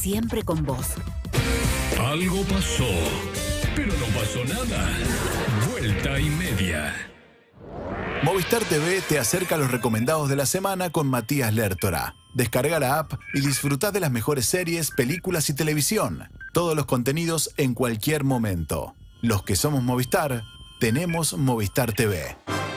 siempre con vos. Algo pasó, pero no pasó nada. Vuelta y media. Movistar TV te acerca a los recomendados de la semana con Matías Lertora. Descarga la app y disfruta de las mejores series, películas y televisión. Todos los contenidos en cualquier momento. Los que somos Movistar, tenemos Movistar TV.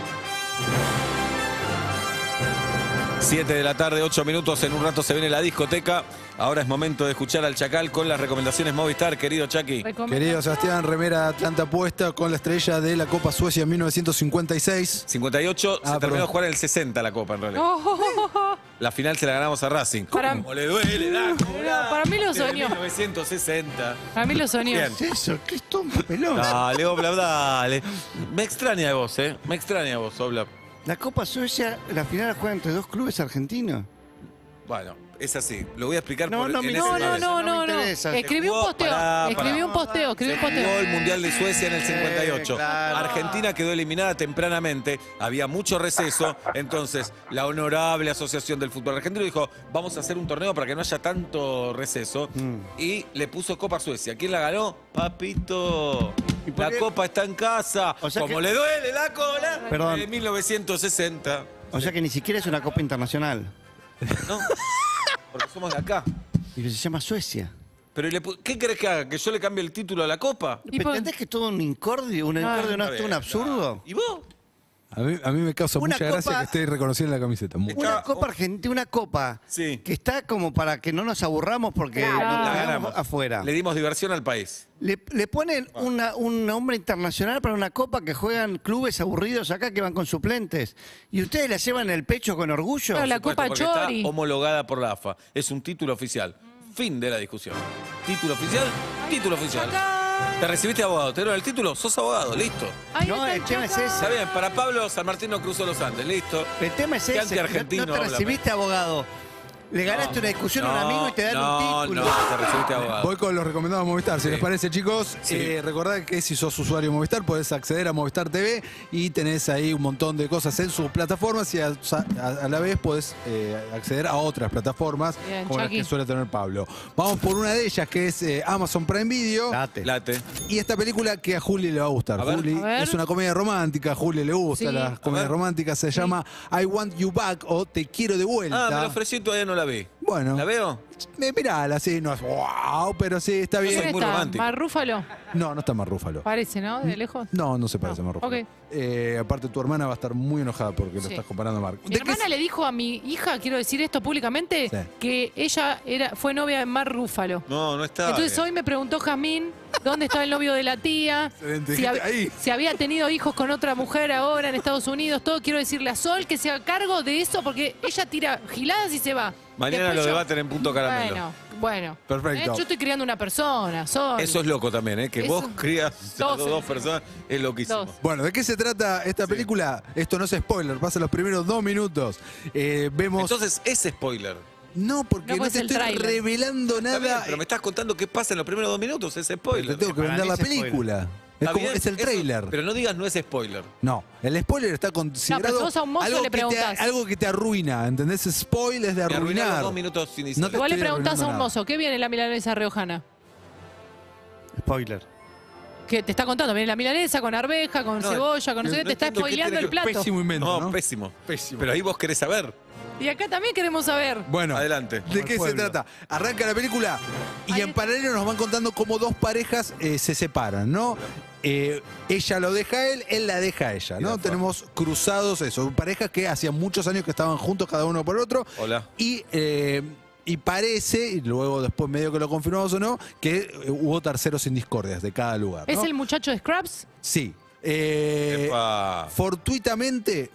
7 de la tarde, 8 minutos, en un rato se viene la discoteca. Ahora es momento de escuchar al Chacal con las recomendaciones Movistar, querido Chaki. Querido Sebastián, remera Atlanta puesta con la estrella de la Copa Suecia en 1956. 58, se terminó de jugar en el 60 la Copa en realidad. La final se la ganamos a Racing. ¿Cómo le duele? Para mí lo soñó. 1960. Para mí lo soñó. Bien. ¿Qué es eso? ¿Qué es todo pelón? Dale, Oblap, dale. Me extraña de vos, ¿eh? Me extraña de vos, Oblap. La Copa Suecia, la final la juega entre dos clubes argentinos. Bueno, es así. Lo voy a explicar No, por no, en me ese interesa. lugar. No me interesa. Escribí un posteo. Escribí un posteo. Se jugó el Mundial de Suecia en el 58. Claro. Argentina quedó eliminada tempranamente. Había mucho receso. Entonces, la honorable Asociación del Fútbol Argentino dijo, vamos a hacer un torneo para que no haya tanto receso. Y le puso Copa Suecia. ¿Quién la ganó? Papito. La Copa está en casa. O sea Como que- le duele la cola. Perdón. De 1960. O sea que ni siquiera es una Copa Internacional. ¿No? Porque somos de acá. Y se llama Suecia. Pero ¿qué querés que haga? ¿Que yo le cambie el título a la Copa? ¿Entendés que es todo un incordio? ¿Un incordio no es todo un absurdo? ¿Y vos? A mí me causa Una mucha gracia copa- que esté reconociendo la camiseta. Mucho. Una Copa Argentina, una Copa Sí. que está como para que no nos aburramos porque nos La quedamos ganamos. afuera. Le dimos diversión al país. Le ponen un nombre internacional para una Copa que juegan clubes aburridos acá que van con suplentes. ¿Y ustedes la llevan en el pecho con orgullo? Claro, la Por Copa supuesto, porque Chori. está homologada por la AFA. Es un título oficial. Fin de la discusión. Título oficial, título oficial. ¿Te recibiste abogado? ¿Te dieron el título? Sos abogado, listo. Ahí No, está el tema es Chacal. ese. Está bien, para Pablo San Martín no cruzó los Andes, listo. El tema es Qué ese. anti-argentino, No te háblame. recibiste abogado. Le ganaste una discusión a un amigo y te dan un título. No, te recibiste abogado. Voy con los recomendados Movistar, si Sí. les parece, chicos. Sí. Recordad que si sos usuario Movistar, podés acceder a Movistar TV y tenés ahí un montón de cosas en sus plataformas y a la vez podés acceder a otras plataformas Bien, como las Chucky. que suele tener Pablo. Vamos por una de ellas, que es Amazon Prime Video. Late. Y esta película que a Juli le va a gustar. A ver. Juli, A ver. es una comedia romántica, a Juli le gusta Sí. las comedias ver. románticas, se llama I Want You Back o Te Quiero de Vuelta. Ah, me lo ofrecí y todavía no la vi. Bueno. ¿La veo? Mirala, sí, no es wow, pero sí, está Yo bien. soy ¿Quién muy está? romántico. ¿Mar Rúfalo? No, no está más Rúfalo. Parece, ¿no? De lejos. No, no se parece a Mar Rúfalo. Ok. Aparte, tu hermana va a estar muy enojada porque lo Sí. estás comparando a Marc. Mi hermana le dijo a mi hija, quiero decir esto públicamente, Sí. que ella fue novia de Mar Rúfalo. No, no está. Entonces hoy me preguntó Jazmín dónde estaba el novio de la tía, Excelente, si, dijiste ahí. si había tenido hijos con otra mujer ahora en Estados Unidos, todo. Quiero decirle a Sol que se haga cargo de eso porque ella tira giladas y se va. Mañana Después lo yo- debaten en Punto Caramelo. Bueno. Perfecto. Yo estoy criando una persona, Sol. Eso es loco también, ¿eh? Que Eso- vos crías a Dos, dos personas es loquísimo. Dos. Bueno, ¿de qué se trata esta película? Esto no es spoiler, pasa los primeros 2 minutos. Vemos... Entonces, es spoiler. no, porque No, no, pues te el estoy tráiler. revelando Está bien, nada. pero me estás contando qué pasa en los primeros 2 minutos, es spoiler. Te tengo que Para vender mí la es spoiler. película. Es, Está como, bien, es el eso- trailer. Pero no digas no es spoiler. No, el spoiler está considerado No, pero vos a un mozo algo, le que te, preguntás. algo que te arruina, ¿entendés? Spoil es de Me arruinaron arruinar. 2 minutos iniciales. No te- Igual le estoy preguntás a un arruinando mozo, ¿qué viene la milanesa riojana? Spoiler. Que te está contando, viene la milanesa con arveja, con No, cebolla, con no sé qué, no te está entiendo qué spoileando tiene el que- plato. Pésimo invento, No, ¿no? pésimo. Pésimo. Pero ahí vos querés saber. Y acá también queremos saber. Bueno, Adelante. ¿de qué se pueblo. trata? Arranca la película y Ahí en está. paralelo nos van contando cómo dos parejas se separan, ¿no? Ella lo deja a él la deja a ella, Y la ¿no? fa- Tenemos cruzados eso, parejas que hacían muchos años que estaban juntos cada uno por el otro. Hola. Y parece, y luego después medio que lo confirmamos o no, que hubo terceros sin discordias de cada lugar, ¿no? ¿Es el muchacho de Scraps? Sí. Epa. Fortuitamente,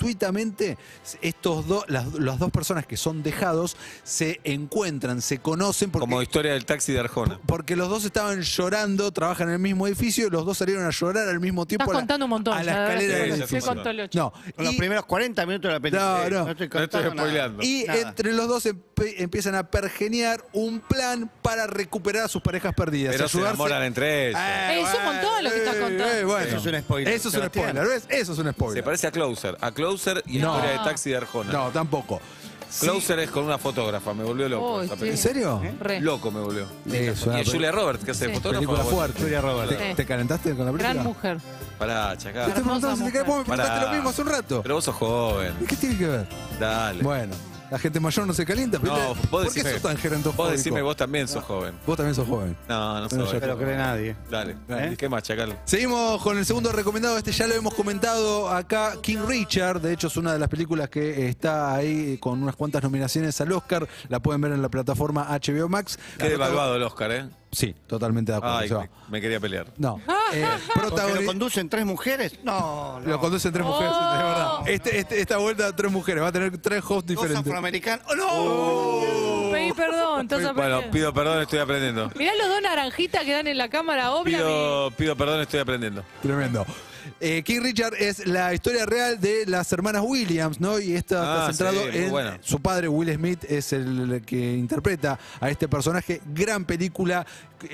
las dos personas que son dejados se encuentran, se conocen porque, Como historia del taxi de Arjona. porque los dos estaban llorando, trabajan en el mismo edificio, los dos salieron a llorar al mismo tiempo Estás a la- contando un montón. a la ya, escalera Sí, del ya edificio. estoy contó el ocho. No, Con los y- primeros 40 minutos de la película. No, no. estoy No estoy contando nada. spoileando. y Nada. entre los dos empiezan a pergeniar un plan para recuperar a sus parejas perdidas. Pero se ayudarse. enamoran entre ellos. Es un montón lo que estás contando. Bueno. Eso es un spoiler, Eso es un Sebastián. spoiler, ¿ves? Eso es un spoiler. Se parece a Closer. A Closer y No. historia de taxi de Arjona. No, tampoco. Closer es con una fotógrafa, me volvió loco Oh, esa sí. película. ¿En serio? Re. Loco me volvió. Es Y una es Julia Roberts que hace de Sí. fotógrafa. película bueno. fuerte. Julia Roberts. Sí. ¿Te calentaste con la película? Gran mujer. Pará, Te chacal. estoy preguntando si te querés, vos me preguntaste Pará. lo mismo hace un rato. Pero vos sos joven. ¿Y qué tiene que ver? Dale. Bueno, la gente mayor no se calienta. No, pero vos ¿por qué decime. sos tan gerentofóbico? Vos decime, vos también sos joven. Vos también sos joven. No, no Bueno, soy. No lo cree nadie. Dale. ¿Eh? ¿Qué más, chacal? Seguimos con el segundo recomendado. Este ya lo hemos comentado acá. King Richard, de hecho, es una de las películas que está ahí con unas cuantas nominaciones al Oscar. La pueden ver en la plataforma HBO Max. Qué devaluado el Oscar, ¿eh? Sí, totalmente de acuerdo. Ay, se va. me quería pelear. No. ¿Porque lo conducen 3 mujeres? No, no. Lo conducen 3 mujeres, Oh. es verdad. Esta vuelta 3 mujeres. Va a tener 3 hosts Dos diferentes. afroamericanos. ¡Oh, no! Pedí perdón, estás Bueno, aprendiendo. pido perdón, estoy aprendiendo. Mirá los dos naranjitas que dan en la cámara, obvio. Pido perdón, estoy aprendiendo. Tremendo. King Richard es la historia real de las hermanas Williams, ¿no? Y esta Ah, está centrado sí, muy en buena. su padre, Will Smith, es el que interpreta a este personaje. Gran película,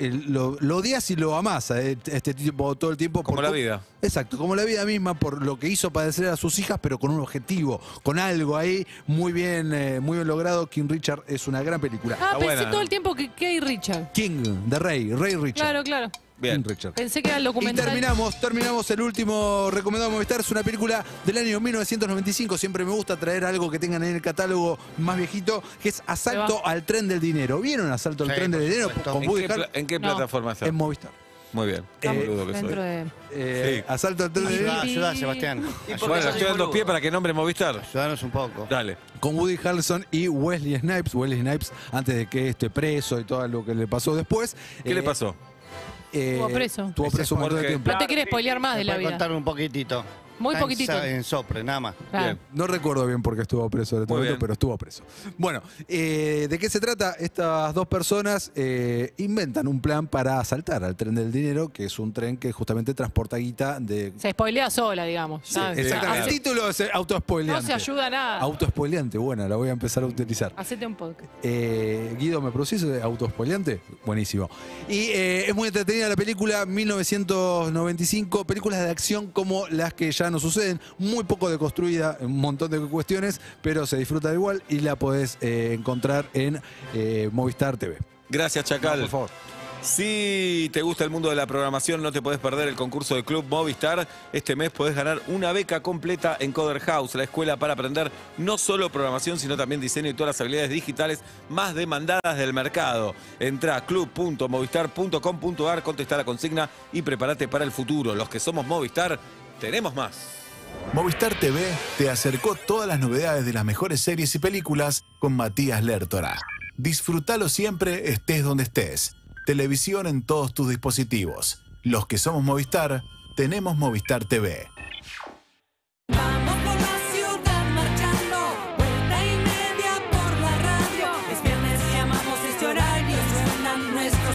lo odias y lo amás a este tipo todo el tiempo. Como la vida. Exacto, como la vida misma, por lo que hizo padecer a sus hijas, pero con un objetivo, con algo ahí muy bien logrado. King Richard es una gran película. Ah, pensé buena, todo ¿no? el tiempo que hay Richard. King, de Rey Richard. Claro, claro. Bien. King Richard. Pensé que era el Y documental. terminamos el último recomendado de Movistar. Es una película del año 1995. Siempre me gusta traer algo que tengan en el catálogo más viejito, que es Asalto al Tren del Dinero. ¿Vieron Asalto al Sí, Tren del por Dinero? supuesto. Con Woody Harrelson ¿En qué No. plataforma está? en Movistar. Muy bien. Boludo que soy. Dentro de... Sí. Asalto al Tren del Dinero Ayuda, Sebastián. Bueno, estoy dando pie para que nombre Movistar. Ayudanos un poco. Dale. con Woody Harrelson y Wesley Snipes. Wesley Snipes, antes de que esté preso y todo lo que le pasó después. ¿Qué le pasó? Estuvo preso. Estuvo preso un montón de Porque- tiempo. No te quieres spoilear más de la Voy a vida. contar un poquitito. Muy Está poquitito. En sopre, nada más. Claro. Bien. No recuerdo bien por qué estuvo preso en este Muy momento, bien. pero estuvo preso. Bueno, ¿de qué se trata? Estas dos personas inventan un plan para asaltar al tren del dinero, que es un tren que justamente transporta guita de... Se spoilea sola, digamos. Sí, ¿sabes? exactamente. Hace- El título es autospoileante. No se ayuda a nada. Autospoileante, buena, la voy a empezar a utilizar. Hacete un podcast. Guido, ¿me producís autospoileante? Buenísimo. Y es muy entretenida la película, 1995, películas de acción como las que ya no suceden, muy poco deconstruida, un montón de cuestiones, pero se disfruta igual y la podés encontrar en Movistar TV. Gracias, Chacal. Por favor. Si te gusta el mundo de la programación, no te podés perder el concurso de Club Movistar. Este mes podés ganar una beca completa en Coder House, la escuela para aprender no solo programación, sino también diseño y todas las habilidades digitales más demandadas del mercado. Entrá a club.movistar.com.ar, contestá la consigna y prepárate para el futuro. Los que somos Movistar, tenemos más. Movistar TV te acercó todas las novedades de las mejores series y películas con Matías Lertora. Disfrútalo siempre, estés donde estés. Televisión en todos tus dispositivos. Los que somos Movistar, tenemos Movistar TV.